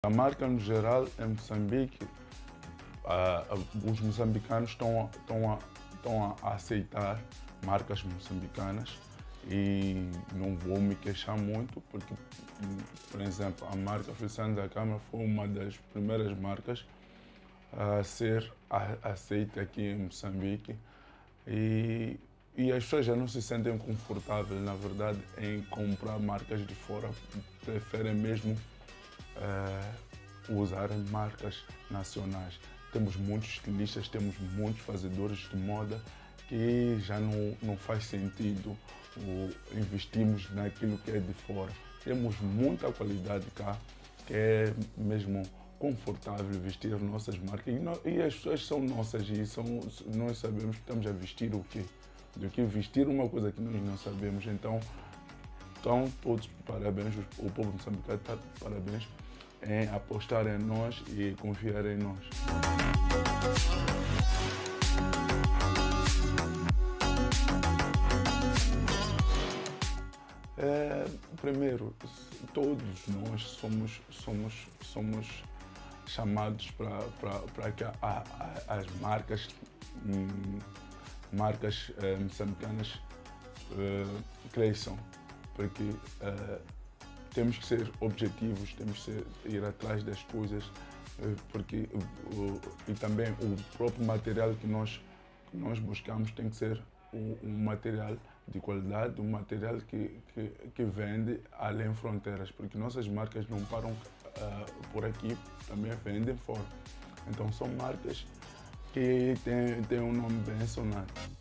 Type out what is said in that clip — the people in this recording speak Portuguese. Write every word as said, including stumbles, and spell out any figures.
A marca, no geral, em Moçambique, uh, uh, os moçambicanos estão, estão, a, estão a aceitar marcas moçambicanas e não vou me queixar muito, porque, por exemplo, a marca Feliciano da Câmara foi uma das primeiras marcas a ser aceita aqui em Moçambique e, e as pessoas já não se sentem confortáveis, na verdade, em comprar marcas de fora, preferem mesmo Uh, usar marcas nacionais. Temos muitos estilistas, temos muitos fazedores de moda que já não, não faz sentido o, investirmos naquilo que é de fora. Temos muita qualidade cá, que é mesmo confortável vestir as nossas marcas e, no, e as pessoas são nossas e são, nós sabemos que estamos a vestir o quê? Do que vestir uma coisa que nós não sabemos. Então, Então, todos parabéns, o povo moçambicano está de parabéns em apostar em nós e confiar em nós. É, primeiro, todos nós somos, somos, somos chamados para que a, a, as marcas, hum, marcas eh, moçambicanas eh, cresçam. Porque uh, temos que ser objetivos, temos que ser, ir atrás das coisas, uh, porque uh, e também o próprio material que nós, que nós buscamos tem que ser um, um material de qualidade, um material que, que, que vende além fronteiras, porque nossas marcas não param uh, por aqui, também vendem fora. Então são marcas que têm, têm um nome bem sonado.